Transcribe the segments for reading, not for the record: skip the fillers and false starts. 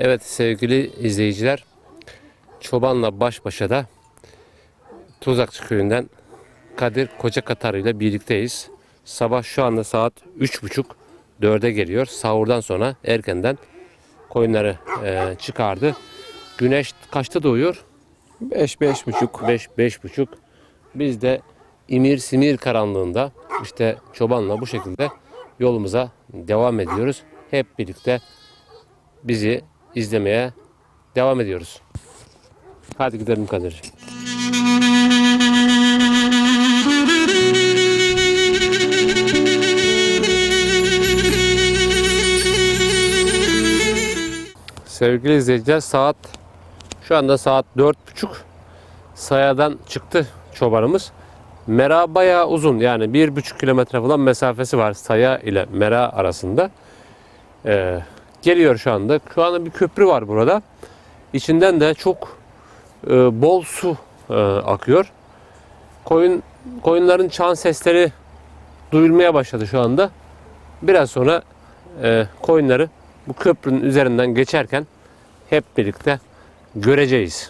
Evet sevgili izleyiciler, çobanla baş başa da Tuzakçı köyünden Kadir Kocakatar ile birlikteyiz. Sabah şu anda saat 3.30-4'e geliyor. Sahurdan sonra erkenden koyunları çıkardı. Güneş kaçta doğuyor? 5-5.30. Biz de imir simir karanlığında işte çobanla bu şekilde yolumuza devam ediyoruz. Hep birlikte bizi izlemeye devam ediyoruz. Hadi gidelim Kadir. Sevgili izleyiciler, şu anda saat 4.30. Sayadan çıktı çobanımız. Mera bayağı uzun, yani 1,5 kilometre falan mesafesi var Saya ile Mera arasında. Geliyor şu anda. Şu anda bir köprü var burada. İçinden de çok bol su akıyor. Koyunların çan sesleri duyulmaya başladı şu anda. Biraz sonra koyunları bu köprünün üzerinden geçerken hep birlikte göreceğiz.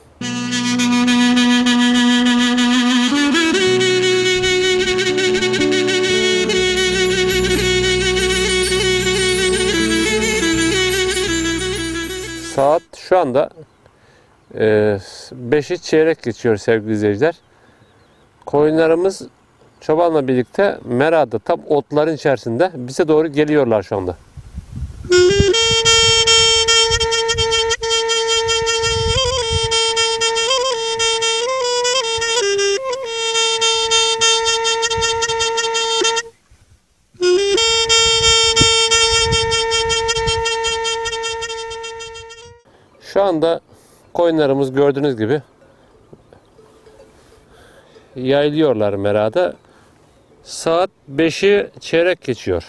Saat şu anda 5'i çeyrek geçiyor sevgili izleyiciler. Koyunlarımız çobanla birlikte Mera'da tam otların içerisinde bize doğru geliyorlar şu anda. Şu anda koyunlarımız gördüğünüz gibi yayılıyorlar Mera'da. Saat 5'i çeyrek geçiyor.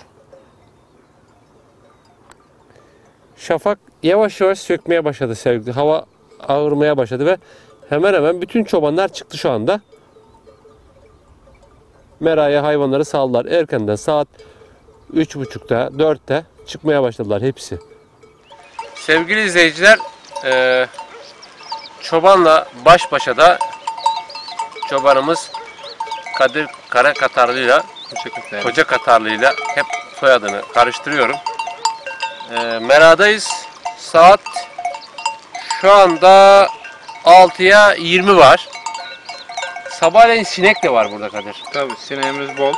Şafak yavaş yavaş sökmeye başladı sevgili. Hava ağırmaya başladı ve hemen hemen bütün çobanlar çıktı şu anda. Mera'ya hayvanları saldılar. Erkenden saat 3.30'da 4'te çıkmaya başladılar hepsi. Sevgili izleyiciler, çobanla baş başa da çobanımız Kadir Karakatarlı'yla Kocakatarlı'yla hep soyadını karıştırıyorum. Mera'dayız. Saat şu anda 6'ya 20 var. Sabahleyin sinek de var burada Kadir. Tabii sineğimiz bol.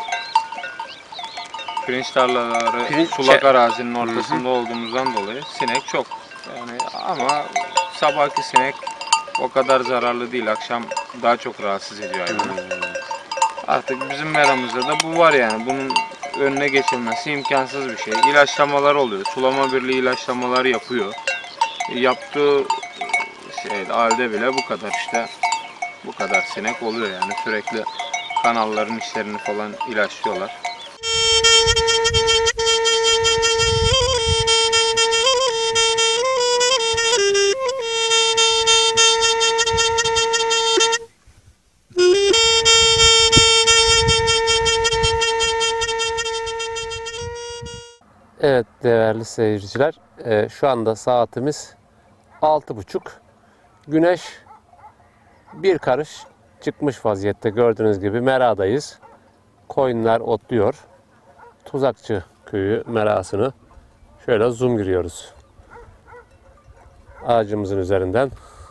Pirinç tarlaları sulak arazinin ortasında olduğumuzdan dolayı sinek çok. Yani ama sabahki sinek o kadar zararlı değil. Akşam daha çok rahatsız ediyor hayvanı. Artık bizim meramızda da bu var yani. Bunun önüne geçilmesi imkansız bir şey. İlaçlamalar oluyor. Sulama Birliği ilaçlamalar yapıyor. Yaptığı halde bile bu kadar bu kadar sinek oluyor yani. Sürekli kanalların içlerini falan ilaçlıyorlar. Evet değerli seyirciler, şu anda saatimiz 6.30. Güneş bir karış çıkmış vaziyette, gördüğünüz gibi Mera'dayız. Koyunlar otluyor. Tuzakçı köyü Mera'sını şöyle zoom giriyoruz ağacımızın üzerinden.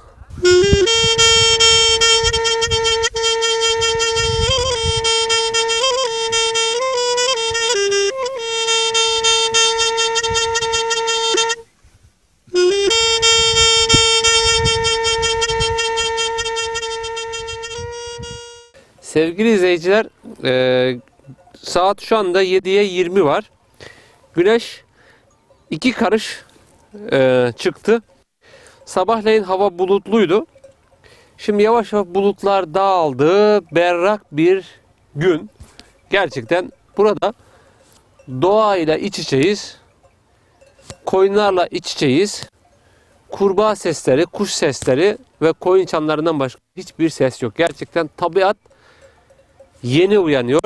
Sevgili izleyiciler, saat şu anda 7'ye 20 var. Güneş iki karış çıktı. Sabahleyin hava bulutluydu. Şimdi yavaş yavaş bulutlar dağıldı. Berrak bir gün. Gerçekten burada doğayla iç içeyiz. Koyunlarla iç içeyiz. Kurbağa sesleri, kuş sesleri ve koyun çanlarından başka hiçbir ses yok. Gerçekten tabiat yeni uyanıyor.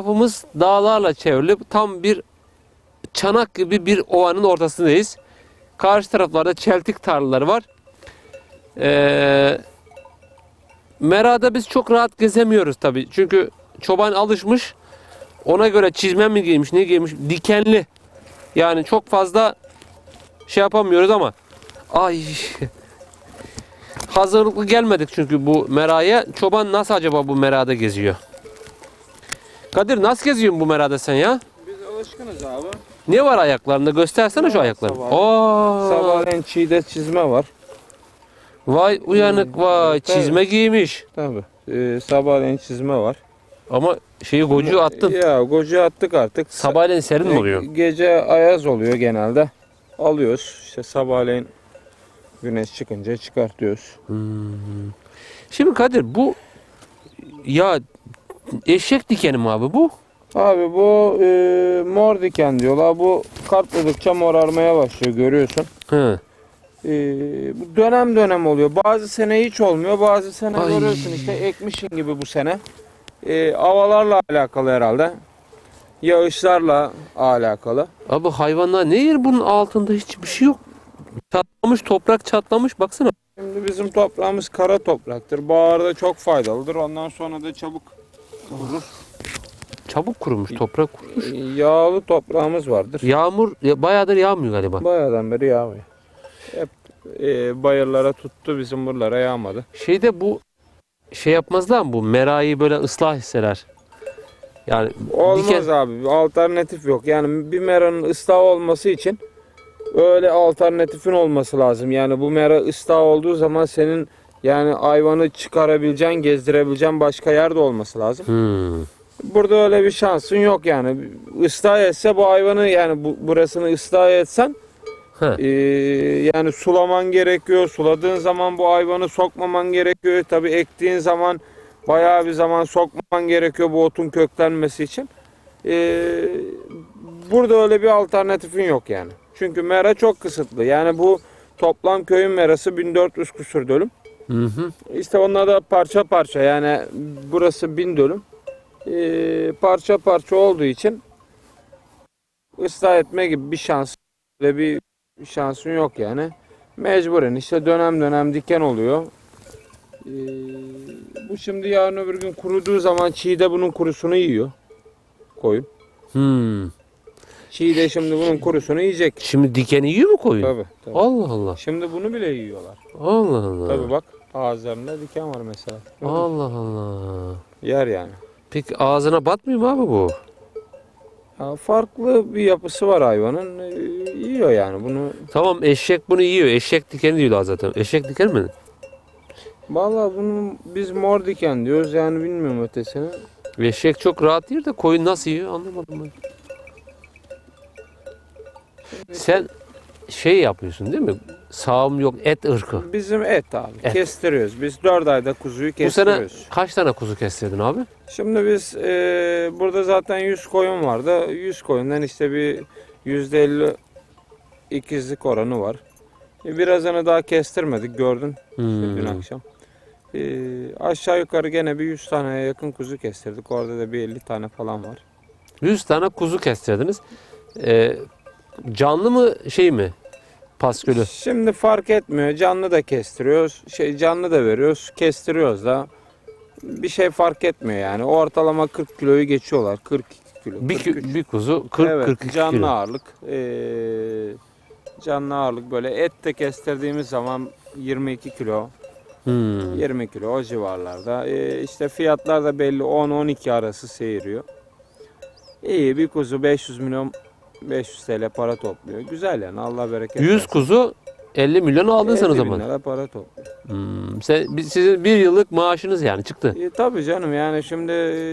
Etrafımız dağlarla çevrili tam bir çanak gibi bir ovanın ortasındayız. Karşı taraflarda çeltik tarlaları var. Merada biz çok rahat gezemiyoruz tabii. Çünkü çoban alışmış. Ona göre çizme mi giymiş, ne giymiş? Dikenli. Yani çok fazla şey yapamıyoruz ama ay hazırlıklı gelmedik çünkü bu meraya. Çoban nasıl acaba bu merada geziyor? Kadir nasıl geziyorsun bu merada sen ya? Biz alışkınız abi. Ne var ayaklarında? Göstersene şu ayakları. Sabahleyin çiğde çizme var. Vay uyanık vay. Tabii. Çizme giymiş. Tabii. Sabahleyin çizme var. Ama şeyi gocu attın. Ya gocu attık artık. Sabahleyin serin mi oluyor? Gece ayaz oluyor genelde. Alıyoruz. İşte sabahleyin güneş çıkınca çıkartıyoruz. Şimdi Kadir bu ya eşek dikeni mi abi bu? Abi bu mor diken diyorlar. Bu kartladıkça morarmaya başlıyor, görüyorsun. Hı. Bu dönem dönem oluyor. Bazı sene hiç olmuyor. Bazı sene Ay. görüyorsun işte ekmişin gibi bu sene. Havalarla alakalı herhalde. Yağışlarla alakalı. Abi hayvanlar ne yer bunun altında hiçbir şey yok. Çatlamış toprak çatlamış baksana. Şimdi bizim toprağımız kara topraktır. Baharda çok faydalıdır. Ondan sonra da çabuk kurur. Çabuk kurumuş toprak kurumuş. Yağlı toprağımız vardır. Yağmur bayağıdır yağmıyor galiba. Bayağıdan beri yağmıyor. Hep bayırlara tuttu, bizim buralara yağmadı. Şeyde bu şey yapmazlar mı bu merayı böyle ıslah etseler? Yani Olmaz diken abi. Bir alternatif yok. Yani bir meranın ıslah olması için öyle alternatifin olması lazım. Yani bu mera ıslah olduğu zaman senin yani hayvanı çıkarabileceğin, gezdirebileceğin başka yerde olması lazım. Hmm. Burada öyle bir şansın yok yani. Islah etse bu hayvanı yani burasını ıslah etsen He. yani sulaman gerekiyor. Suladığın zaman bu hayvanı sokmaman gerekiyor. Tabii ektiğin zaman bayağı bir zaman sokmaman gerekiyor bu otun köklenmesi için. Burada öyle bir alternatifin yok yani. Çünkü mera çok kısıtlı. Yani bu toplam köyün merası 1400 küsur dönüm. Hı hı. İşte onlar da parça parça yani burası 1000 dönüm. Parça parça olduğu için ıslah etme gibi bir şans ve bir şansın yok yani. Mecburen işte dönem dönem diken oluyor. Bu şimdi yarın öbür gün kuruduğu zaman çiğde bunun kurusunu yiyor koyun. Hmm. Çiğde şimdi bunun kurusunu yiyecek. Şimdi dikeni yiyor mu koyun? Tabii. Allah Allah. Şimdi bunu bile yiyorlar. Allah Allah. Tabii bak ağızlarında diken var mesela. Allah Allah. Yer yani. Peki ağzına batmıyor mu abi bu? Ya farklı bir yapısı var hayvanın. Yiyor yani bunu. Tamam eşek bunu yiyor. Eşek dikeni diyorlar zaten. Eşek diken mi? Vallahi bunu biz mor diken diyoruz yani bilmiyorum ötesini. Eşek çok rahat yer de koyun nasıl yiyor anlamadım ben. Sen şey yapıyorsun değil mi? Sağım yok et ırkı. Bizim et abi. Et. Kestiriyoruz. Biz 4 ayda kuzuyu Bu sene kestiriyoruz. kaç tane kuzu kestirdin abi? Şimdi biz burada zaten 100 koyun vardı. 100 koyundan işte bir %50 ikizlik oranı var. Birazını daha kestirmedik gördün dün akşam. Aşağı yukarı gene bir 100 taneye yakın kuzu kestirdik. Orada da bir 50 tane falan var. 100 tane kuzu kestirdiniz. Canlı mı şey mi? Paskülü. Şimdi fark etmiyor. Canlı da kestiriyoruz. Canlı da veriyoruz. Kestiriyoruz da. Bir şey fark etmiyor yani. Ortalama 40 kiloyu geçiyorlar. 42 kilo. Bir kuzu 40 evet, 42 canlı kilo. ağırlık. Canlı ağırlık böyle et de kestirdiğimiz zaman 22 kilo. 20 kilo o civarlarda. İşte fiyatlar da belli 10-12 arası seyiriyor. İyi bir kuzu 500 milyon 500 TL para topluyor. Güzel yani Allah bereket 100 versin. kuzu 50 milyon aldın sen o 50 bin zaman. lira para topluyor. Sizin bir yıllık maaşınız yani çıktı. Tabii canım yani şimdi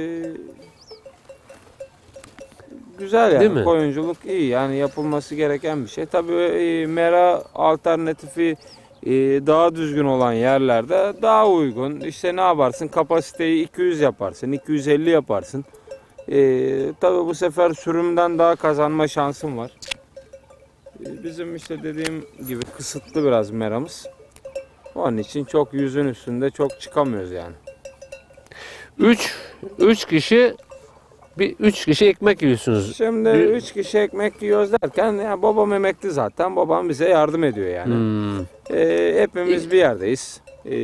güzel yani. Değil mi? Koyunculuk iyi yani yapılması gereken bir şey. Tabii mera alternatifi daha düzgün olan yerlerde daha uygun. İşte ne yaparsın? Kapasiteyi 200 yaparsın, 250 yaparsın. Tabii bu sefer sürümden daha kazanma şansın var. Bizim işte dediğim gibi kısıtlı biraz meramız. Onun için çok yüzün üstünde çok çıkamıyoruz yani. 3 kişi Bir 3 kişi ekmek yiyorsunuz. Şimdi 3 kişi ekmek yiyoruz derken yani babam emekli zaten. Babam bize yardım ediyor yani. Hmm. Hepimiz bir yerdeyiz.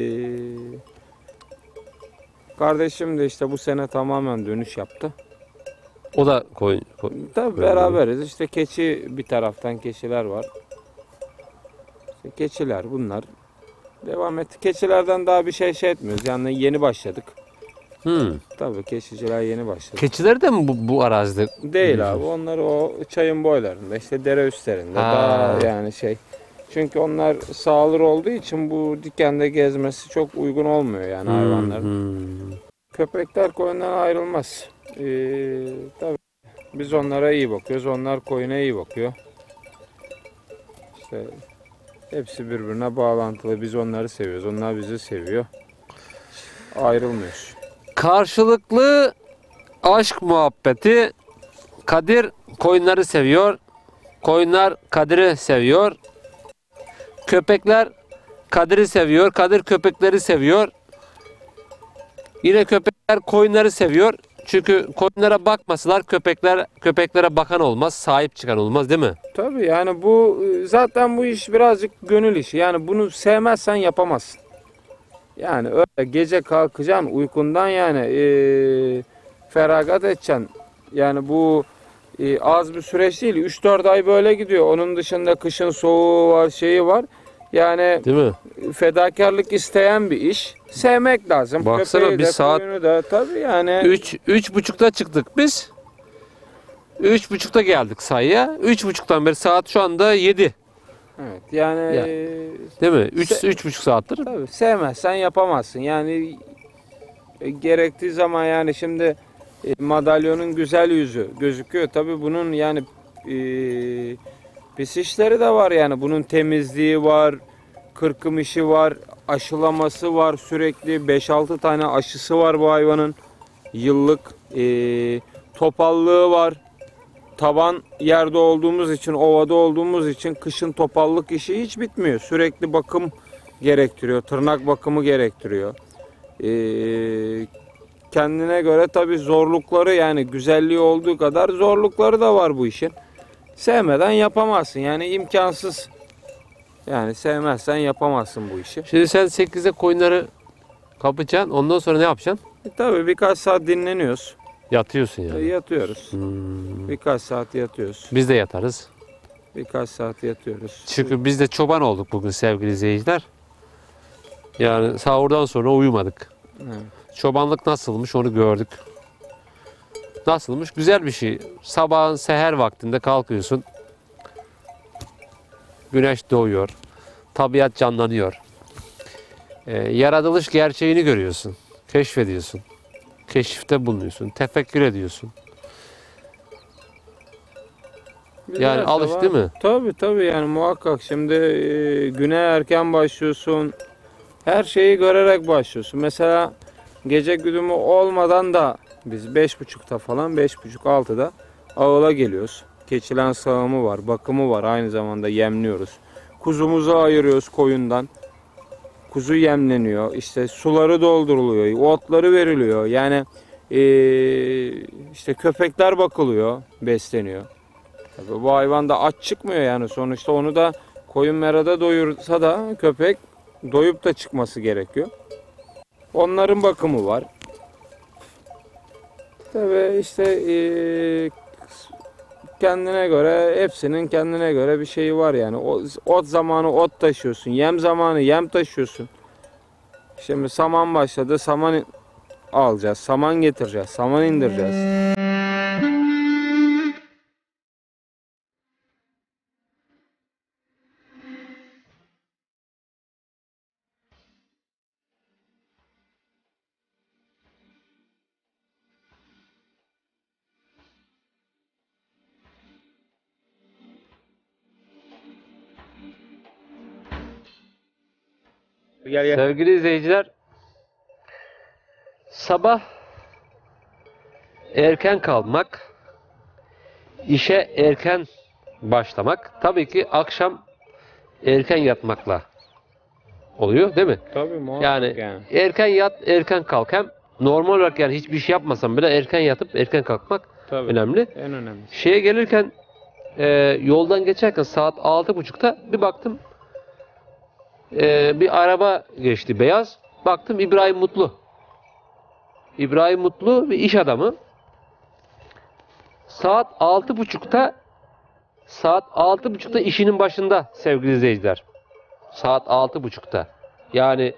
Kardeşim de işte bu sene tamamen dönüş yaptı. O da Tabii beraberiz. İşte keçi bir taraftan keçiler var. İşte keçiler bunlar. Devam etti. Keçilerden daha bir şey etmiyoruz. Yani yeni başladık. Tabii keçiciler yeni başladı. Keçiler de mi bu arazide? Değil abi. Onlar o çayın boylarında, işte dere üstlerinde. Ha. Daha yani şey. Çünkü onlar sağlık olduğu için bu dikende gezmesi çok uygun olmuyor yani hayvanların. Köpekler koyundan ayrılmaz. Tabii biz onlara iyi bakıyoruz. Onlar koyuna iyi bakıyor. İşte hepsi birbirine bağlantılı. Biz onları seviyoruz. Onlar bizi seviyor. Ayrılmıyoruz. Karşılıklı aşk muhabbeti. Kadir koyunları seviyor. Koyunlar Kadir'i seviyor. Köpekler Kadir'i seviyor. Kadir köpekleri seviyor. Yine köpekler koyunları seviyor. Çünkü koyunlara bakmasalar köpeklere bakan olmaz, sahip çıkan olmaz değil mi? Tabii yani bu zaten bu iş birazcık gönül işi. Yani bunu sevmezsen yapamazsın. Yani öyle gece kalkacaksın uykundan yani feragat edeceksin. Yani bu az bir süreç değil. 3-4 ay böyle gidiyor. Onun dışında kışın soğuğu var, şeyi var. Yani Değil mi? fedakarlık isteyen bir iş. Sevmek lazım. Baksana Köpeği bir de, saat- koyunu da tabii yani. 3.30'da çıktık biz. 3.30'da geldik sayıya. 3.30'dan beri saat şu anda 7. Evet yani Ya. Değil mi? 3.5 saattir. tabii sevmezsen yapamazsın. Yani gerektiği zaman yani şimdi madalyonun güzel yüzü gözüküyor. Tabii bunun yani pis işleri de var yani. Bunun temizliği var, kırkım işi var, aşılaması var sürekli. 5-6 tane aşısı var bu hayvanın. Yıllık topallığı var. Taban yerde olduğumuz için, ovada olduğumuz için kışın topallık işi hiç bitmiyor. Sürekli bakım gerektiriyor, tırnak bakımı gerektiriyor. Kendine göre tabii zorlukları yani güzelliği olduğu kadar zorlukları da var bu işin. Sevmeden yapamazsın yani imkansız. Yani sevmezsen yapamazsın bu işi. Şimdi sen 8'de koyunları kapacaksın. Ondan sonra ne yapacaksın? Tabii birkaç saat dinleniyoruz. Yatıyorsun yani. Yatıyoruz. Birkaç saat yatıyoruz. Biz de yatarız. Birkaç saat yatıyoruz. Çünkü biz de çoban olduk bugün sevgili izleyiciler. Yani sahurdan sonra uyumadık. Evet. Çobanlık nasılmış onu gördük. Nasılmış? Güzel bir şey. Sabahın seher vaktinde kalkıyorsun. Güneş doğuyor. Tabiat canlanıyor. Yaratılış gerçeğini görüyorsun. Keşfediyorsun. Keşifte bulunuyorsun. Tefekkür ediyorsun. Yani alış değil mi? Tabii yani muhakkak. Şimdi güne erken başlıyorsun. Her şeyi görerek başlıyorsun. Mesela gece güdümü olmadan da biz 5.30'da falan 5.30-6'da ağıla geliyoruz. Keçilen sağımı var, bakımı var. Aynı zamanda yemliyoruz. Kuzumuzu ayırıyoruz koyundan. Kuzu yemleniyor. İşte suları dolduruluyor. Otları veriliyor. Yani işte köpekler bakılıyor, besleniyor. Tabii bu hayvan da aç çıkmıyor yani. Sonuçta onu da koyun merada doyursa da köpek doyup da çıkması gerekiyor. Onların bakımı var. Tabii işte kendine göre, hepsinin kendine göre bir şeyi var yani. Ot zamanı ot taşıyorsun, yem zamanı yem taşıyorsun. Şimdi saman başladı, saman alacağız, saman getireceğiz, saman indireceğiz. Gel. Sevgili izleyiciler, sabah erken kalkmak, işe erken başlamak, tabii ki akşam erken yatmakla oluyor değil mi? Tabii muhakkak Yani erken yat, erken kalk. Hem normal olarak yani hiçbir şey yapmasam bile erken yatıp erken kalkmak Tabii. önemli. En önemli. Şeye gelirken yoldan geçerken saat 6.30'da bir baktım bir araba geçti beyaz. Baktım İbrahim Mutlu. İbrahim Mutlu bir iş adamı. Saat 6.30'da işinin başında sevgili izleyiciler. Saat 6.30'da. Yani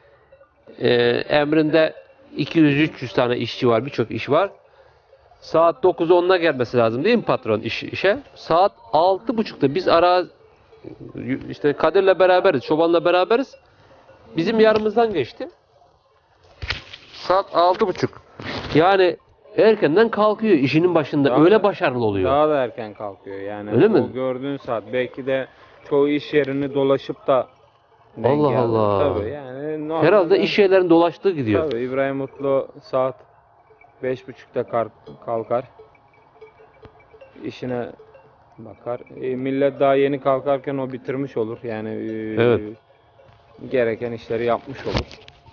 emrinde 200-300 tane işçi var, birçok iş var. Saat 9'a gelmesi lazım değil mi patron işe? Saat 6.30'da biz işte Kadir'le beraberiz, Çoban'la beraberiz. Bizim yanımızdan geçti. Saat 6.30. Yani erkenden kalkıyor işinin başında. Daha öyle da- başarılı oluyor. Daha da erken kalkıyor yani. Öyle mi? O gördüğün saat. Belki de çoğu iş yerini dolaşıp da denk Allah geldi. Allah. Tabii yani normalde, Herhalde iş yerlerinin dolaştığı gidiyor. Tabii İbrahim Mutlu saat 5.30'da kalkar. İşine bakar. Millet daha yeni kalkarken o bitirmiş olur. Yani Evet. gereken işleri yapmış olur.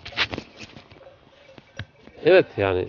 Evet yani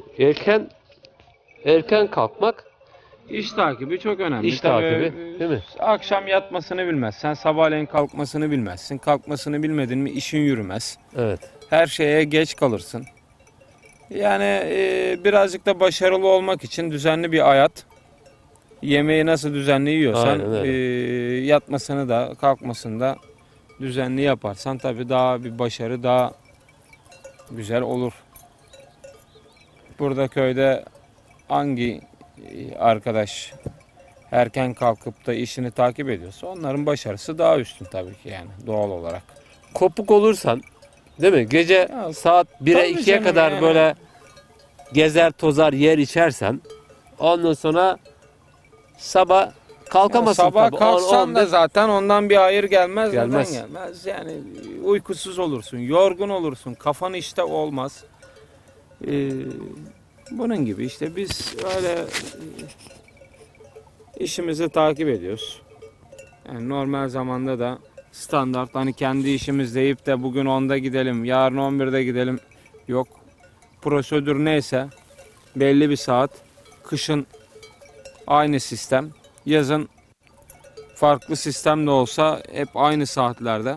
erken kalkmak İş takibi çok önemli. İş Tabii, takibi, değil mi? Akşam yatmasını bilmezsen sabahleyin kalkmasını bilmezsin. Kalkmasını bilmedin mi işin yürümez. evet. Her şeye geç kalırsın. Yani birazcık da başarılı olmak için düzenli bir hayat. Yemeği nasıl düzenli yiyorsan Aynen öyle. yatmasını da kalkmasını da düzenli yaparsan tabii daha bir başarı daha güzel olur. Burada köyde hangi arkadaş erken kalkıp da işini takip ediyorsa onların başarısı daha üstün tabii ki yani doğal olarak. Kopuk olursan değil mi? Gece Ya, saat 1'e tabii 2'ye canım kadar yani. böyle gezer tozar yer içersen ondan sonra sabah kalkamazsın Sabah tabii. kalksan da zaten ondan bir hayır gelmez. Gelmez. Neden gelmez? Yani uykusuz olursun, yorgun olursun, kafan işte olmaz. Bunun gibi işte biz öyle işimizi takip ediyoruz. Yani normal zamanda da standart hani kendi işimiz deyip de bugün 10'da gidelim, yarın 11'de gidelim. Yok. Prosedür neyse belli bir saat. Kışın aynı sistem. Yazın farklı sistem de olsa hep aynı saatlerde.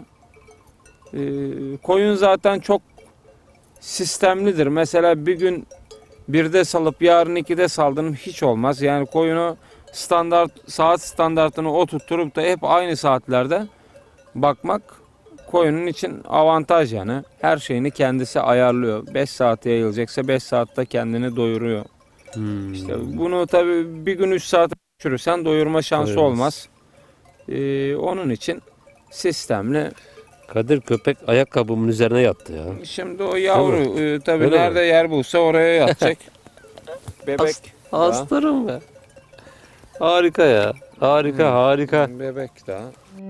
Koyun zaten çok sistemlidir. Mesela bir gün 1'de salıp yarın 2'de saldın hiç olmaz. Yani koyunu saat standartını oturtturup da hep aynı saatlerde bakmak koyunun için avantaj yani. Her şeyini kendisi ayarlıyor. 5 saat yayılacaksa 5 saatte kendini doyuruyor. İşte bunu tabii bir gün 3 saat düşürürsen doyurma şansı Doyurmaz. olmaz. Onun için sistemli. Kadir köpek ayakkabımın üzerine yattı ya. Şimdi o yavru tabii Öyle mi? nerede yer bulsa oraya yatacak. Bebek. Aslanım be. Harika ya. Harika harika. Bebek daha.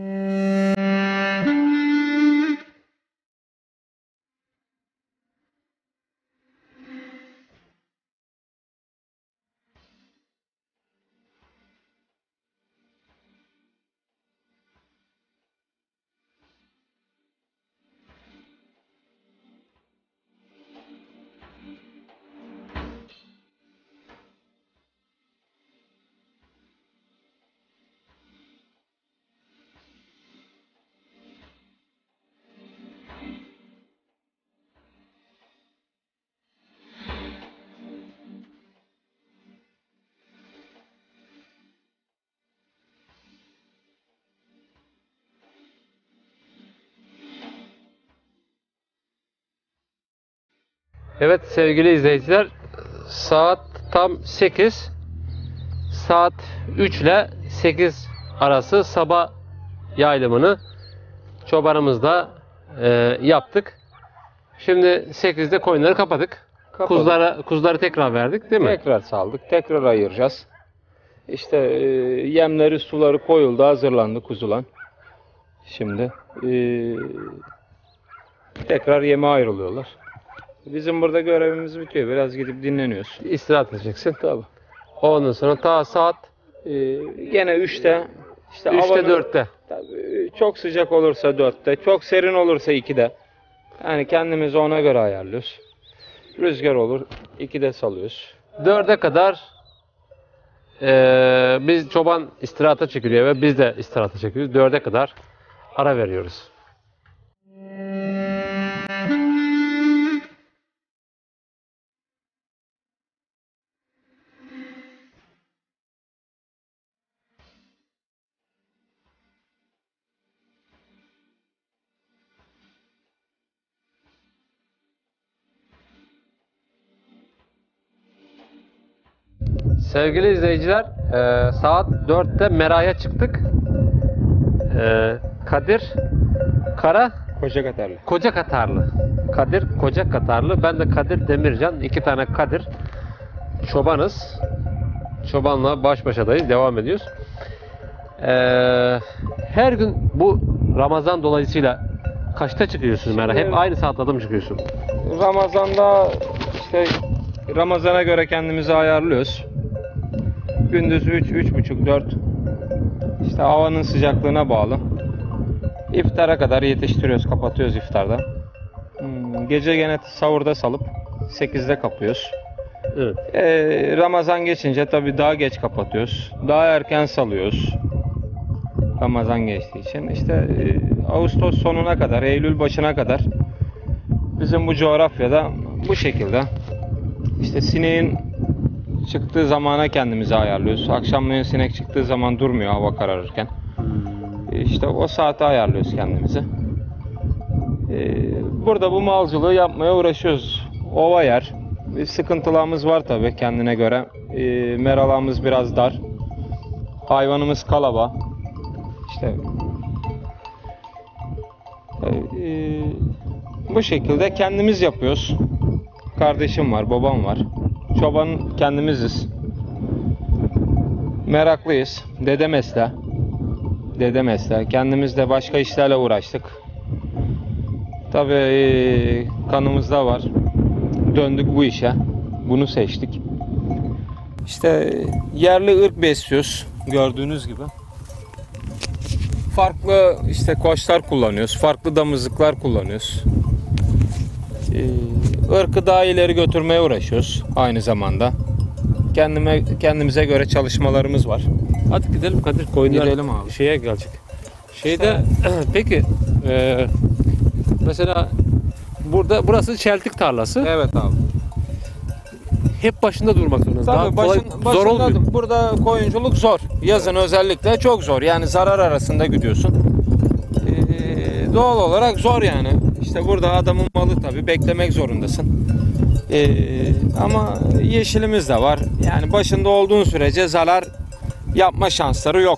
Evet sevgili izleyiciler, saat tam 8. Saat 3 ile 8 arası sabah yaylımını çobanımızla yaptık. Şimdi 8'de koyunları kapadık. Kuzuları tekrar verdik değil mi? Tekrar saldık. Tekrar ayıracağız. İşte yemleri, suları koyuldu, hazırlandı kuzulan. Şimdi tekrar yeme ayrılıyorlar. Bizim burada görevimiz bitiyor. Biraz gidip dinleniyoruz. İstirahat edeceksin. Tabii. Ondan sonra ta saat Gene 3'te, işte 3'te havanın- 4'te. Tabii, çok sıcak olursa 4'te, çok serin olursa 2'de. Yani kendimizi ona göre ayarlıyoruz. Rüzgar olur. 2'de salıyoruz. 4'e kadar biz çoban istirahata çekiliyor ve biz de istirahata çekiliyoruz. 4'e kadar ara veriyoruz. Sevgili izleyiciler, saat 4'te Mera'ya çıktık. Kadir Kara Koca Katarlı. Kadir Koca Katarlı. Ben de Kadir Demircan. 2 tane Kadir. Çobanız. Çobanla baş başadayız. Devam ediyoruz. Her gün bu Ramazan dolayısıyla kaçta çıkıyorsun Mera? Hep aynı saatte mi çıkıyorsun? Ramazan'da işte Ramazan'a göre kendimizi ayarlıyoruz. Gündüz 3, 3,5, 4. İşte havanın sıcaklığına bağlı. İftara kadar yetiştiriyoruz, kapatıyoruz iftarda. Gece gene sahurda salıp 8'de kapıyoruz. Evet. Ramazan geçince tabii daha geç kapatıyoruz. Daha erken salıyoruz. Ramazan geçtiği için. İşte Ağustos sonuna kadar, Eylül başına kadar bizim bu coğrafyada bu şekilde. İşte sineğin çıktığı zamana kendimizi ayarlıyoruz. Akşamleyin sinek çıktığı zaman durmuyor hava kararırken. İşte o saate ayarlıyoruz kendimizi. Burada bu malcılığı yapmaya uğraşıyoruz. Ova yer. Bir sıkıntılarımız var tabii kendine göre. Meralarımız biraz dar. Hayvanımız kalaba. İşte bu şekilde kendimiz yapıyoruz. Kardeşim var, babam var. Çoban kendimiziz. Meraklıyız. Dede mesleği. Kendimiz de başka işlerle uğraştık. Tabii kanımızda var. Döndük bu işe. Bunu seçtik. İşte yerli ırk besliyoruz. Gördüğünüz gibi. Farklı işte koçlar kullanıyoruz. Farklı damızlıklar kullanıyoruz. Irkı daha ileri götürmeye uğraşıyoruz aynı zamanda. Kendimize göre çalışmalarımız var. Hadi gidelim Kadir, koyunlar Gidelim abi. şeye gelecek. Şeyde peki mesela burası çeltik tarlası. Evet abi. Hep başında durmak zorunda. Tabii Zor olmuyor. burada koyunculuk zor. Yazın özellikle çok zor. Yani zarar arasında gidiyorsun. Doğal olarak zor yani. İşte burada adamın malı tabii beklemek zorundasın. Ama yeşilimiz de var. Yani başında olduğun sürece zarar yapma şansları yok.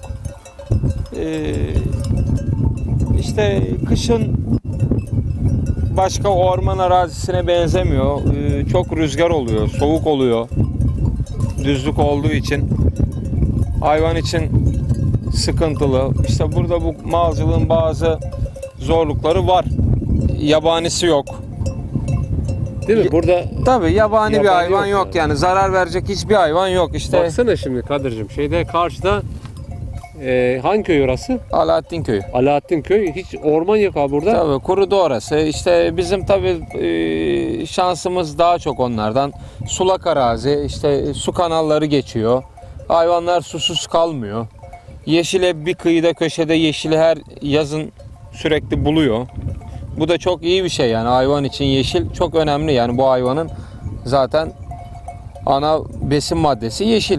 İşte kışın başka orman arazisine benzemiyor. Çok rüzgar oluyor, soğuk oluyor. Düzlük olduğu için hayvan için sıkıntılı. İşte burada bu malcılığın bazı zorlukları var. Yabanisi yok. Değil mi? Burada Tabii yabani bir Yabani hayvan yok yok yani. Zarar verecek hiçbir hayvan yok işte. baksana şimdi Kadir'cim, şeyde karşıda hangi köy orası? Alaaddin Köyü. Alaaddin köy. Hiç orman yok abi burada. Tabii kurudu orası. İşte bizim tabii şansımız daha çok onlardan. Sulak arazi, işte su kanalları geçiyor. Hayvanlar susuz kalmıyor. Yeşile bir kıyıda köşede yeşili her yazın sürekli buluyor. Bu da çok iyi bir şey yani hayvan için yeşil çok önemli yani bu hayvanın zaten ana besin maddesi yeşil.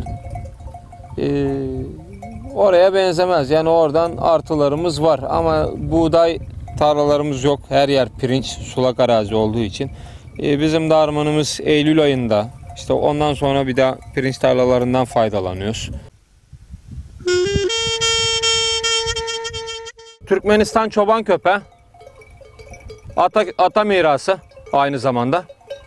Oraya benzemez yani oradan artılarımız var ama buğday tarlalarımız yok. Her yer pirinç, sulak arazi olduğu için. Bizim de armanımız Eylül ayında. İşte ondan sonra bir daha pirinç tarlalarından faydalanıyoruz. Türkmenistan çoban köpeği. Ata mirası aynı zamanda.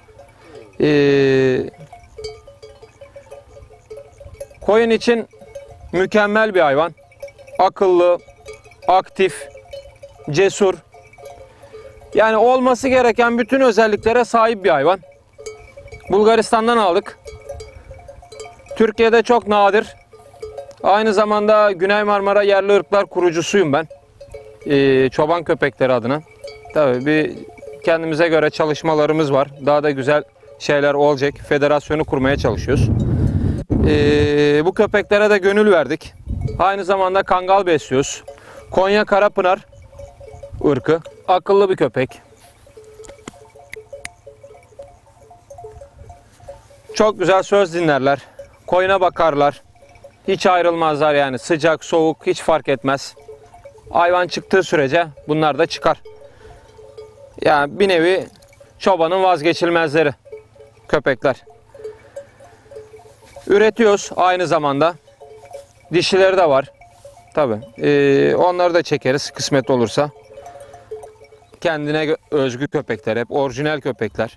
Koyun için mükemmel bir hayvan. Akıllı, aktif, cesur. Yani olması gereken bütün özelliklere sahip bir hayvan. Bulgaristan'dan aldık. Türkiye'de çok nadir. Aynı zamanda Güney Marmara Yerli Irklar kurucusuyum ben. Çoban köpekleri adına. Tabii bir kendimize göre çalışmalarımız var. Daha da güzel şeyler olacak. Federasyonu kurmaya çalışıyoruz. Bu köpeklere de gönül verdik. Aynı zamanda kangal besliyoruz. Konya Karapınar ırkı. Akıllı bir köpek. Çok güzel söz dinlerler. Koyuna bakarlar. Hiç ayrılmazlar yani. Sıcak, soğuk hiç fark etmez. Hayvan çıktığı sürece bunlar da çıkar. Yani bir nevi çobanın vazgeçilmezleri köpekler. Üretiyoruz aynı zamanda. Dişileri de var. Tabii. Onları da çekeriz kısmet olursa. Kendine özgü köpekler, hep orijinal köpekler.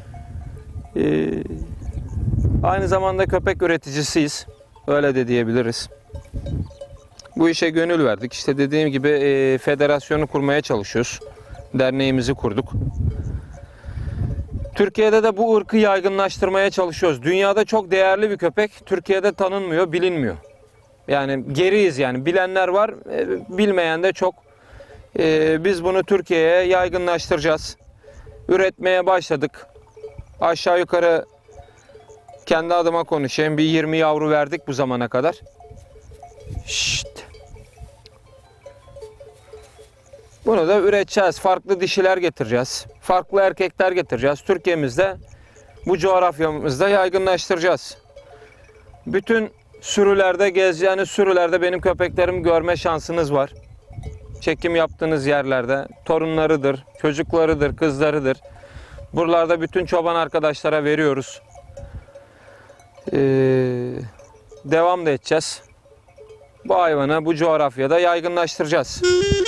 Aynı zamanda köpek üreticisiyiz. Öyle de diyebiliriz. Bu işe gönül verdik. İşte dediğim gibi federasyonu kurmaya çalışıyoruz. Derneğimizi kurduk. Türkiye'de de bu ırkı yaygınlaştırmaya çalışıyoruz. Dünyada çok değerli bir köpek. Türkiye'de tanınmıyor, bilinmiyor. Yani geriyiz yani. Bilenler var, bilmeyen de çok. Biz bunu Türkiye'ye yaygınlaştıracağız. Üretmeye başladık. Aşağı yukarı kendi adıma konuşayım. Bir 20 yavru verdik bu zamana kadar. Şşt. Bunu da üreteceğiz. Farklı dişiler getireceğiz. Farklı erkekler getireceğiz. Türkiye'mizde, bu coğrafyamızda yaygınlaştıracağız. Bütün sürülerde, gezeceğiniz sürülerde benim köpeklerimi görme şansınız var. Çekim yaptığınız yerlerde torunlarıdır, çocuklarıdır, kızlarıdır. Buralarda bütün çoban arkadaşlara veriyoruz. Devam da edeceğiz. Bu hayvanı bu coğrafyada yaygınlaştıracağız.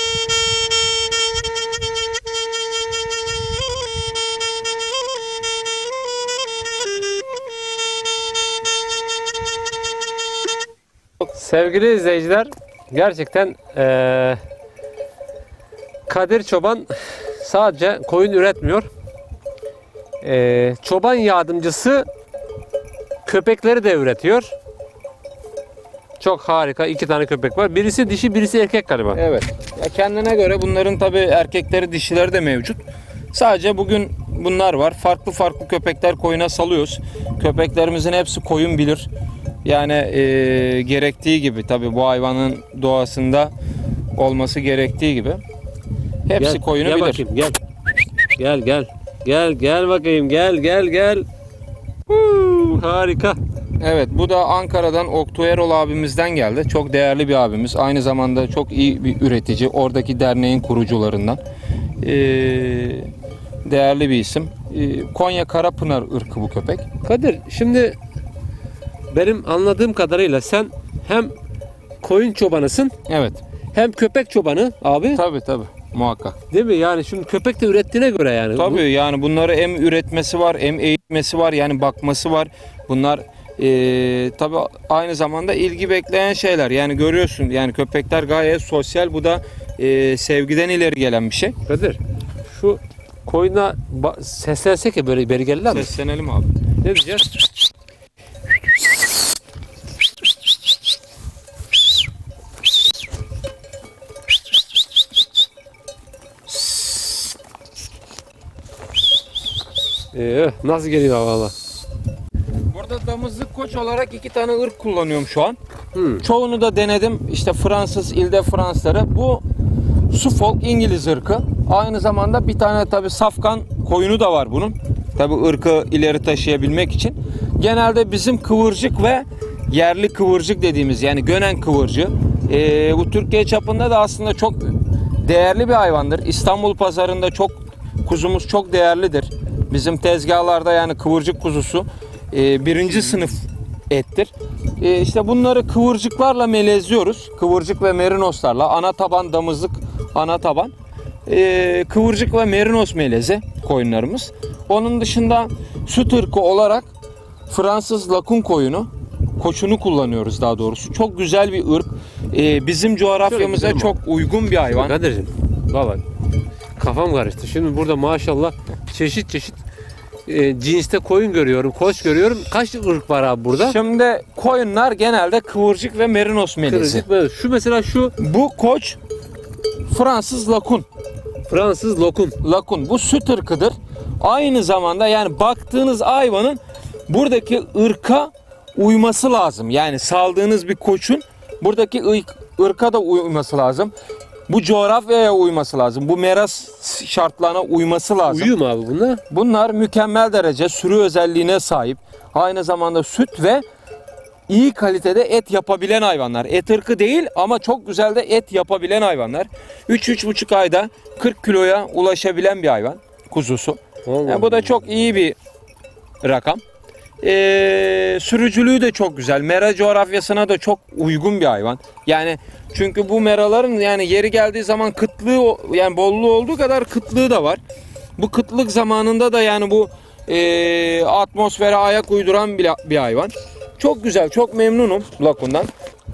Sevgili izleyiciler, gerçekten Kadir Çoban sadece koyun üretmiyor. Çoban yardımcısı köpekleri de üretiyor. Çok harika. 2 tane köpek var. Birisi dişi, birisi erkek galiba. Evet. Ya kendine göre bunların tabii erkekleri, dişileri de mevcut. Sadece bugün bunlar var. Farklı farklı köpekler koyuna salıyoruz. Köpeklerimizin hepsi koyun bilir. Yani gerektiği gibi tabii bu hayvanın doğasında olması gerektiği gibi. Hepsi Gel, koyunu gel bilir. Bakayım, gel. Gel bakayım. Gel. Harika. Evet, bu da Ankara'dan Oktu Erol abimizden geldi. Çok değerli bir abimiz. Aynı zamanda çok iyi bir üretici. Oradaki derneğin kurucularından. Değerli bir isim. Konya Karapınar ırkı bu köpek. Kadir, şimdi benim anladığım kadarıyla sen hem koyun çobanısın, Evet. hem köpek çobanı abi. Tabii. Muhakkak. Değil mi? Yani şimdi köpek de ürettiğine göre yani. Tabii yani bunları hem üretmesi var, hem eğitmesi var, yani bakması var. Bunlar tabii aynı zamanda ilgi bekleyen şeyler. Yani görüyorsun yani köpekler gayet sosyal. Bu da sevgiden ileri gelen bir şey. Kadir, şu koyuna seslensek ya böyle beri gelirler mi? Seslenelim abi. Ne diyeceğiz? Nasıl geliyor valla? Burada damızlık koç olarak 2 tane ırk kullanıyorum şu an. Hmm. Çoğunu da denedim. İşte Fransız, İlde Fransları. Bu Suffolk İngiliz ırkı. Aynı zamanda bir tane tabi safkan koyunu da var bunun. Tabi ırkı ileri taşıyabilmek için. Genelde bizim kıvırcık ve yerli kıvırcık dediğimiz yani gönen kıvırcığı. Bu Türkiye çapında da aslında çok değerli bir hayvandır. İstanbul pazarında kuzumuz çok değerlidir. Bizim tezgahlarda yani kıvırcık kuzusu 1. sınıf ettir. İşte bunları kıvırcıklarla melezliyoruz. Kıvırcık ve merinoslarla. Ana taban damızlık, ana taban. Kıvırcık ve merinos melezi koyunlarımız. Onun dışında süt ırkı olarak Fransız lakun koçunu kullanıyoruz daha doğrusu. Çok güzel bir ırk. Bizim coğrafyamıza Şöyle çok uygun bir hayvan. Kadir'cim baba kafam karıştı. Şimdi burada maşallah çeşit cinste koyun görüyorum, koç görüyorum. Kaç ırk var abi burada? Şimdi koyunlar genelde kıvırcık ve merinos melezi. Kırıcık, şu mesela şu Bu koç Fransız lakun. Fransız lokun. Lakun. Bu süt ırkıdır. Aynı zamanda yani baktığınız hayvanın buradaki ırka uyması lazım. Yani saldığınız bir koçun buradaki ırka da uyması lazım. Bu coğrafyaya uyması lazım. Bu meras şartlarına uyması lazım. Uyuyor mu abi bunlar? Bunlar mükemmel derece sürü özelliğine sahip. Aynı zamanda süt ve iyi kalitede et yapabilen hayvanlar. Et ırkı değil ama çok güzel de et yapabilen hayvanlar. 3-3,5 ayda 40 kiloya ulaşabilen bir hayvan kuzusu. Yani bu da çok iyi bir rakam. Sürücülüğü de çok güzel. Mera coğrafyasına da çok uygun bir hayvan. Yani çünkü bu meraların yani yeri geldiği zaman kıtlığı yani bolluğu olduğu kadar kıtlığı da var. Bu kıtlık zamanında da yani bu atmosfere ayak uyduran bir hayvan. Çok güzel, çok memnunum Lakun'dan.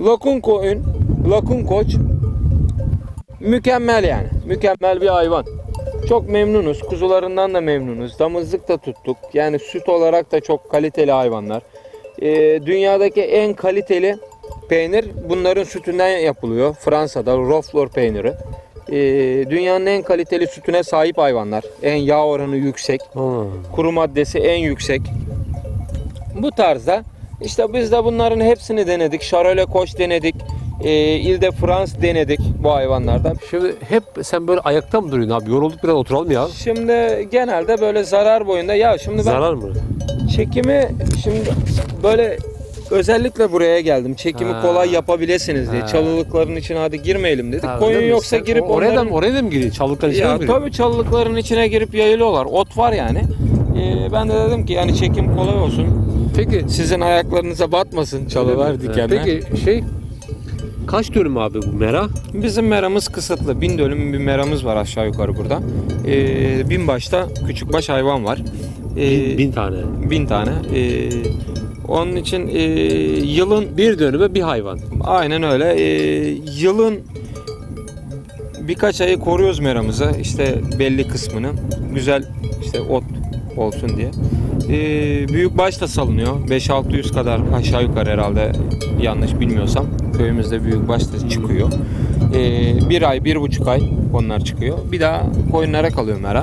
Lakun koç mükemmel yani. Mükemmel bir hayvan. Çok memnunuz. Kuzularından da memnunuz. Damızlık da tuttuk. Yani süt olarak da çok kaliteli hayvanlar. Dünyadaki en kaliteli peynir bunların sütünden yapılıyor. Fransa'da Roquefort peyniri. Dünyanın en kaliteli sütüne sahip hayvanlar. En yağ oranı yüksek. Kuru maddesi en yüksek. Bu tarzda işte biz de bunların hepsini denedik. Charolais Koç denedik. Ile-de-France denedik bu hayvanlardan. Şimdi hep sen böyle ayakta mı duruyorsun abi? Yorulduk, biraz oturalım ya. Şimdi genelde böyle zarar boyunda ya şimdi ben Zarar mı? çekimi şimdi böyle özellikle buraya geldim. Çekimi kolay yapabilirsiniz diye. Çalılıkların içine hadi girmeyelim dedik. Koyun yoksa girip oraya da mı giriyor? Çalılıkların içine mi ya giriyor? tabii çalılıkların içine girip yayılıyorlar. Ot var yani. Ben de dedim ki yani çekim kolay olsun. Peki Sizin ayaklarınıza batmasın çalılar dikenler. Peki kaç dönüm abi bu mera? Bizim meramız kısıtlı. 1000 dönüm bir meramız var aşağı yukarı burada. 1000 başta küçükbaş hayvan var. 1000 tane. 1000 tane. Onun için yılın Bir dönüme bir hayvan. aynen öyle. Yılın birkaç ayı koruyoruz meramızı. İşte belli kısmını. Güzel işte ot olsun diye. Büyük baş da salınıyor. 5-600 kadar aşağı yukarı herhalde yanlış bilmiyorsam. Köyümüzde büyük baş da çıkıyor. Bir ay, 1,5 ay onlar çıkıyor. Bir daha koyunlara kalıyor mera.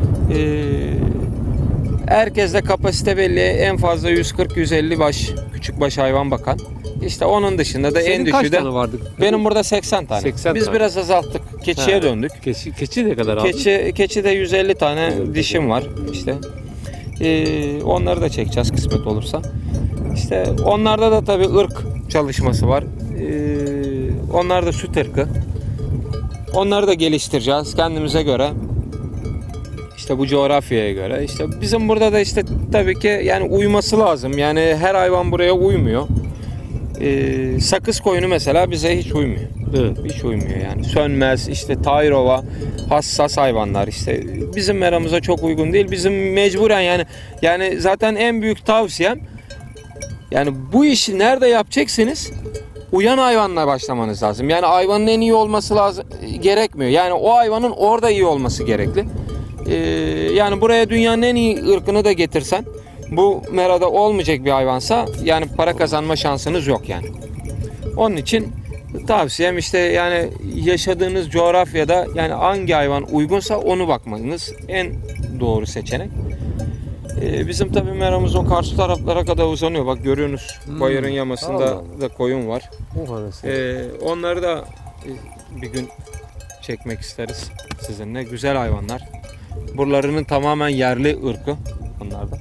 Herkeste kapasite belli. En fazla 140-150 baş küçük baş hayvan bakan. İşte onun dışında da en kaç düşüğü de tane vardı? benim burada 80 tane. 80 Biz tane. biraz azalttık. Keçiye döndük. Keçi ne kadar abi? Keçi de 150 tane dişim var işte. Onları da çekeceğiz kısmet olursa. İşte onlarda da tabii ırk çalışması var. Onlar da süt ırkı. Onları da geliştireceğiz kendimize göre. İşte bu coğrafyaya göre. İşte bizim burada da işte tabii ki yani uyması lazım. Yani her hayvan buraya uymuyor. Sakız koyunu mesela bize hiç uymuyor. Evet. Hiç uymuyor yani. Sönmez, işte Tayrova, hassas hayvanlar işte bizim meramıza çok uygun değil. Bizim mecburen yani zaten en büyük tavsiyem yani bu işi nerede yapacaksınız? Uyan hayvanla başlamanız lazım. Yani hayvanın en iyi olması lazım gerekmiyor. Yani o hayvanın orada iyi olması gerekli. Yani buraya dünyanın en iyi ırkını da getirsen bu merada olmayacak bir hayvansa yani para kazanma şansınız yok yani. Onun için tavsiyem işte yani yaşadığınız coğrafyada yani hangi hayvan uygunsa onu bakmanız en doğru seçenek. Bizim tabii meramız o karşı taraflara kadar uzanıyor. Bak görüyorsunuz bayırın yamasında da koyun var. Onları da bir gün çekmek isteriz sizinle. Güzel hayvanlar. Buralarının tamamen yerli ırkı bunlar da.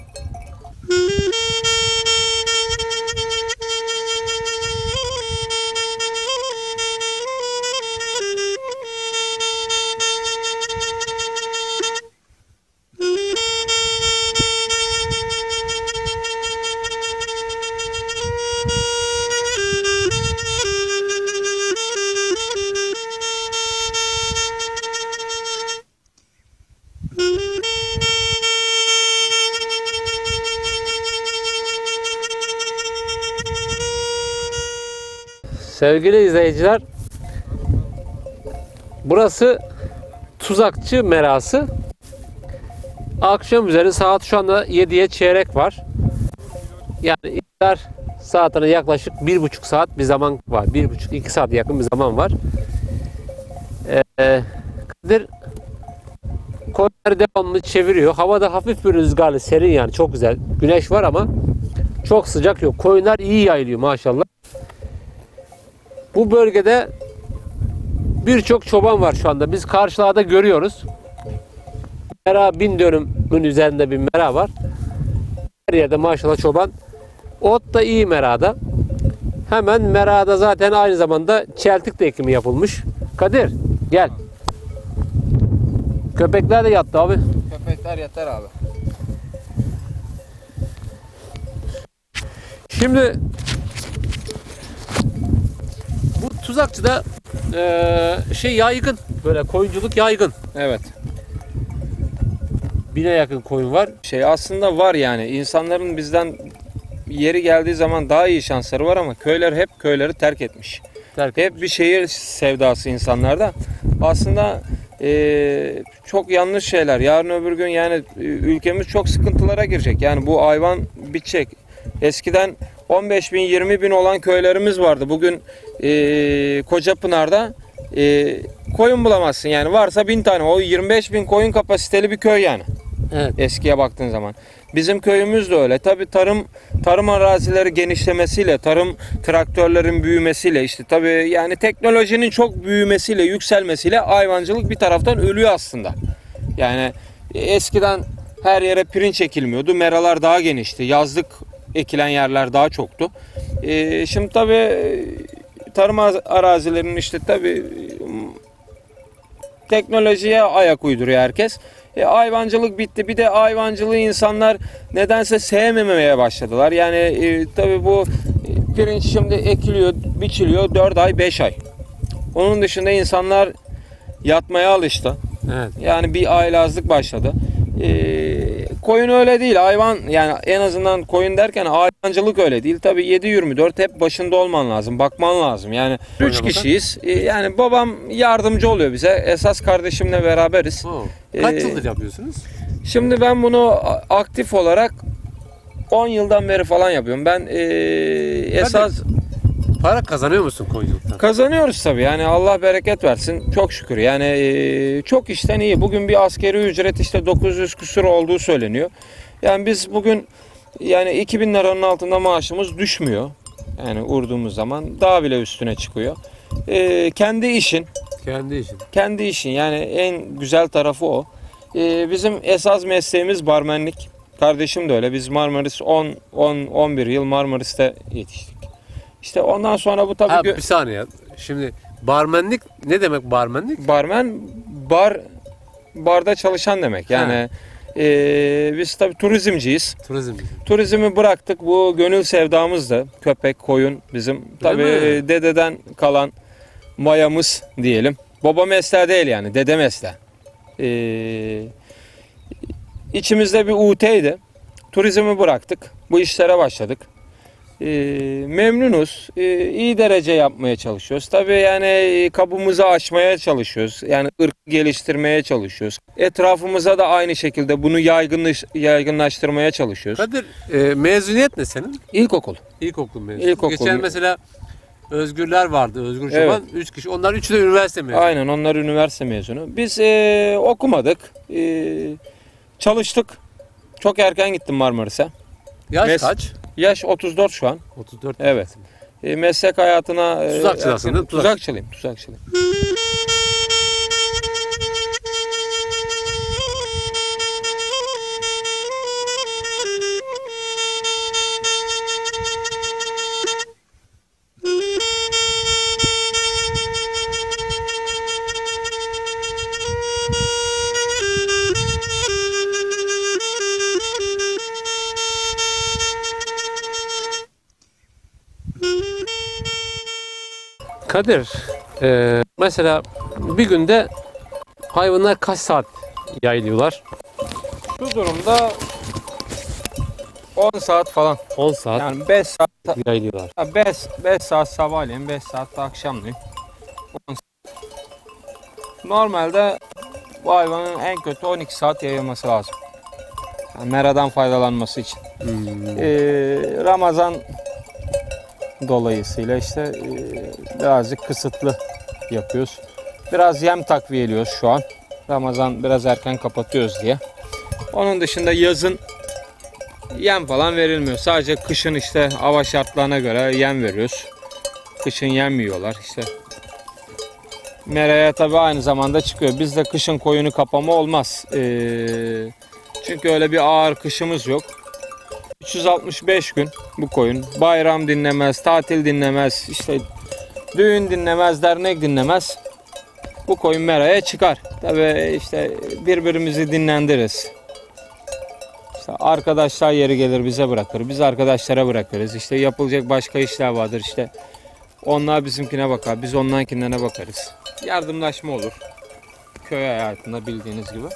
Sevgili izleyiciler, burası Tuzakçı Merası. Akşam üzeri saat şu anda 7'ye çeyrek var. Yani iftar saatine yaklaşık 1,5 saat bir zaman var. 1,5-2 saat yakın bir zaman var. Kadir Koyunları devamlı çeviriyor. Havada hafif bir rüzgarlı, serin yani çok güzel. Güneş var ama çok sıcak yok. Koyunlar iyi yayılıyor maşallah. Bu bölgede birçok çoban var şu anda. Biz karşılarda görüyoruz. Mera 1000 dönümün üzerinde bir mera var. Her yerde maşallah çoban. Ot da iyi merada. Hemen merada zaten aynı zamanda çeltik de ekimi yapılmış. Kadir gel. Köpekler de yattı abi. Köpekler yatar abi. Şimdi bu Tuzakçı'da şey yaygın. Böyle koyunculuk yaygın. Evet. 1000'e yakın koyun var. Aslında var yani. İnsanların bizden yeri geldiği zaman daha iyi şansları var ama köyler hep köyleri terk etmiş. Hep bir şehir sevdası insanlarda. Aslında çok yanlış şeyler. Yarın öbür gün yani ülkemiz çok sıkıntılara girecek. Yani bu hayvan bitecek. Eskiden 15 bin 20 bin olan köylerimiz vardı. Bugün Kocapınar'da koyun bulamazsın yani. Varsa 1000 tane. O 25 bin koyun kapasiteli bir köy yani. Evet. Eskiye baktığın zaman. Bizim köyümüz de öyle. Tabii tarım arazileri genişlemesiyle, tarım traktörlerin büyümesiyle işte tabii yani teknolojinin çok büyümesiyle, yükselmesiyle hayvancılık bir taraftan ölüyor aslında. Yani eskiden her yere pirinç ekilmiyordu. Meralar daha genişti. Yazlık ekilen yerler daha çoktu. Şimdi tabii tarım arazilerinin işte tabii teknolojiye ayak uyduruyor herkes. Hayvancılık bitti. Bir de hayvancılığı insanlar nedense sevmemeye başladılar. Yani tabii bu pirinç şimdi ekiliyor, biçiliyor 4 ay 5 ay. Onun dışında insanlar yatmaya alıştı. Evet. Yani bir aylazlık başladı. Koyun öyle değil. Hayvan yani en azından koyun derken hayvancılık öyle değil. Tabii 7/24 hep başında olman lazım. Bakman lazım. Yani 3 kişiyiz. Yani babam yardımcı oluyor bize. Esas kardeşimle beraberiz. Kaç yıldır yapıyorsunuz? Şimdi ben bunu aktif olarak 10 yıldan beri falan yapıyorum. Ben esas Para kazanıyor musun koyunculuktan? kazanıyoruz tabii. Yani Allah bereket versin. Çok şükür. Yani çok işten iyi. Bugün bir askeri ücret işte 900 küsur olduğu söyleniyor. Yani biz bugün yani 2000 liranın altında maaşımız düşmüyor. Yani vurduğumuz zaman daha bile üstüne çıkıyor. Kendi işin. Kendi işin. Kendi işin yani en güzel tarafı o. Bizim esas mesleğimiz barmenlik. Kardeşim de öyle. Biz Marmaris 11 yıl Marmaris'te yetiştik. İşte ondan sonra bu tabii Bir saniye. Şimdi barmenlik ne demek barmenlik? barmen barda çalışan demek. Yani biz tabii turizmciyiz. Turizm. Turizmi bıraktık. Bu gönül sevdamızdı. Köpek, koyun bizim. Tabii mi? dededen kalan mayamız diyelim. Baba mesleği değil yani. Dede mesleği. İçimizde bir UT'ydi. Turizmi bıraktık. Bu işlere başladık. Memnunuz. İyi derece yapmaya çalışıyoruz. Tabii yani kabımızı aşmaya çalışıyoruz. Yani ırk geliştirmeye çalışıyoruz. Etrafımıza da aynı şekilde bunu yaygınlaştırmaya çalışıyoruz. Kadir mezuniyet ne senin? İlkokul. İlkokul mezunu. İlkokul. Geçen mesela Özgürler vardı. Özgür Çoban. 3 kişi. Onlar üçü de üniversite mezunu. Aynen onlar üniversite mezunu. Biz okumadık. Çalıştık. Çok erken gittim Marmaris'e. Yaş kaç? Yaş 34 şu an. 34. Evet. Meslek hayatına Tuzakçılasın değil mi? Tuzakçılıyım. Kadir, mesela bir günde hayvanlar kaç saat yayılıyorlar? Şu durumda 10 saat falan. 10 saat Yani 5 saat yayılıyorlar. 5 saat sabahleyin, 5 saat de akşamleyin. 10 saat. Normalde bu hayvanın en kötü 12 saat yayılması lazım. Yani meradan faydalanması için. Ramazan dolayısıyla işte birazcık kısıtlı yapıyoruz. Biraz yem takviyeliyoruz şu an. Ramazan biraz erken kapatıyoruz diye. Onun dışında yazın yem falan verilmiyor. Sadece kışın işte hava şartlarına göre yem veriyoruz. Kışın yem yiyorlar işte. Meraya tabi aynı zamanda çıkıyor. Bizde kışın koyunu kapama olmaz. Çünkü öyle bir ağır kışımız yok. 365 gün bu koyun. Bayram dinlemez, tatil dinlemez, işte düğün dinlemez, dernek dinlemez. Bu koyun meraya çıkar. Tabi işte birbirimizi dinlendiririz. İşte arkadaşlar yeri gelir bize bırakır. Biz arkadaşlara bırakırız. İşte yapılacak başka işler vardır işte. Onlar bizimkine bakar. Biz onlarınkilerine bakarız. Yardımlaşma olur. Köy hayatında bildiğiniz gibi.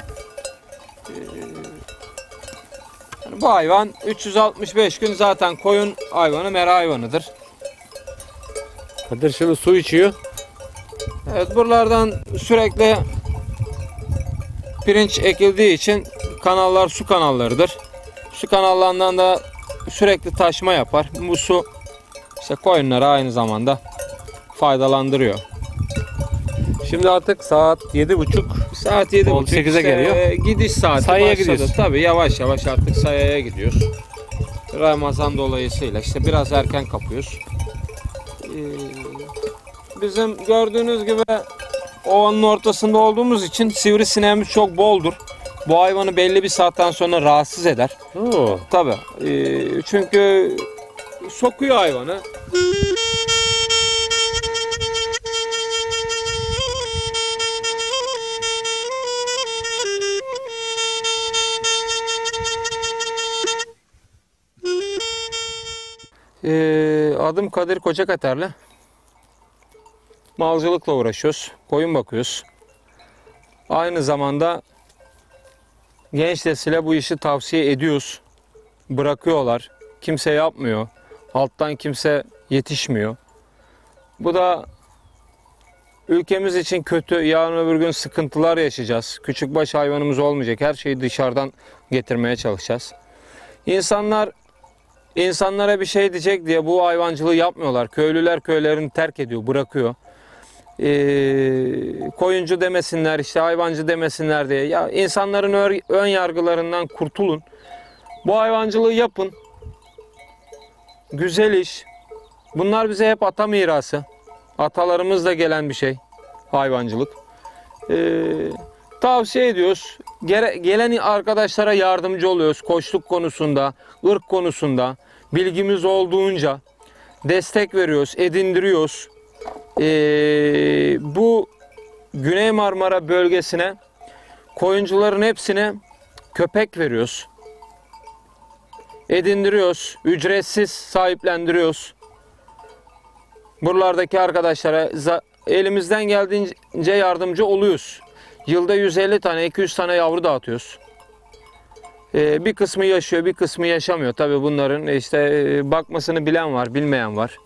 Yani bu hayvan 365 gün zaten koyun hayvanı mera hayvanıdır. Kadir şimdi su içiyor. Evet, buralardan sürekli pirinç ekildiği için kanallar su kanallarıdır. Su kanallarından da sürekli taşma yapar. Bu su işte koyunları aynı zamanda faydalandırıyor. Şimdi artık saat 7.30. Saat 7.30 18'e işte geliyor. Gidiş saati Sayıya başladı. gidiyoruz. Tabii yavaş yavaş artık sayaya gidiyoruz. Ramazan dolayısıyla işte biraz erken kapıyoruz. Bizim gördüğünüz gibi ovanın ortasında olduğumuz için sivrisineğimiz çok boldur. Bu hayvanı belli bir saatten sonra rahatsız eder. Oo. Tabii. Çünkü sokuyor hayvanı. Adım Kadir Kocakaterli. Malcılıkla uğraşıyoruz. Koyun bakıyoruz. Aynı zamanda genç nesile bu işi tavsiye ediyoruz. Bırakıyorlar. Kimse yapmıyor. Alttan kimse yetişmiyor. Bu da ülkemiz için kötü. Yarın öbür gün sıkıntılar yaşayacağız. Küçükbaş hayvanımız olmayacak. Her şeyi dışarıdan getirmeye çalışacağız. İnsanlara bir şey diyecek diye bu hayvancılığı yapmıyorlar. Köylüler köylerini terk ediyor, bırakıyor. Koyuncu demesinler, işte hayvancı demesinler diye. Ya insanların ön yargılarından kurtulun. Bu hayvancılığı yapın. Güzel iş. Bunlar bize hep ata mirası. Atalarımızla gelen bir şey. Hayvancılık. Tavsiye ediyoruz. Gelen arkadaşlara yardımcı oluyoruz. Koçluk konusunda, ırk konusunda. Bilgimiz olduğunca destek veriyoruz, edindiriyoruz. Bu Güney Marmara bölgesine koyuncuların hepsine köpek veriyoruz. Edindiriyoruz, ücretsiz sahiplendiriyoruz. Buralardaki arkadaşlara elimizden geldiğince yardımcı oluyoruz. Yılda 150 tane, 200 tane yavru dağıtıyoruz. Bir kısmı yaşıyor, bir kısmı yaşamıyor. Tabii bunların işte bakmasını bilen var, bilmeyen var.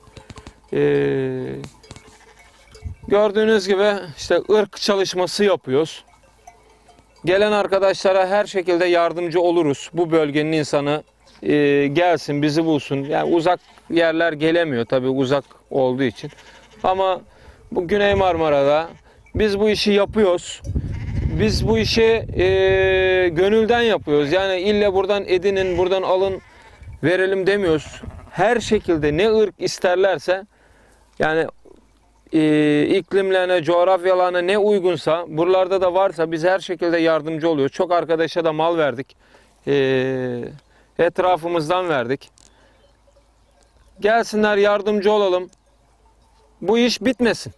Gördüğünüz gibi işte ırk çalışması yapıyoruz. Gelen arkadaşlara her şekilde yardımcı oluruz. Bu bölgenin insanı gelsin, bizi bulsun. Yani uzak yerler gelemiyor tabii uzak olduğu için. Ama bu Güney Marmara'da biz bu işi yapıyoruz. Biz bu işi gönülden yapıyoruz. Yani illa buradan edinin, buradan alın, verelim demiyoruz. Her şekilde ne ırk isterlerse yani iklimlerine, coğrafyalarına ne uygunsa, buralarda da varsa biz her şekilde yardımcı oluyoruz. Çok arkadaşa da mal verdik. Etrafımızdan verdik. Gelsinler, yardımcı olalım. Bu iş bitmesin.